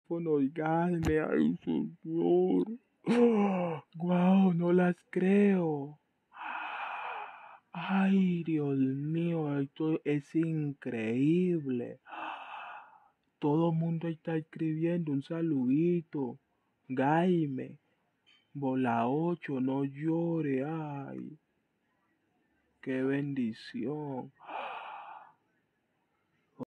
Jaime, ay señor. Guau, no las creo. Ay, Dios mío, esto es increíble. Todo el mundo está escribiendo un saludito. Jaime, bola 8, no llore, ay, qué bendición.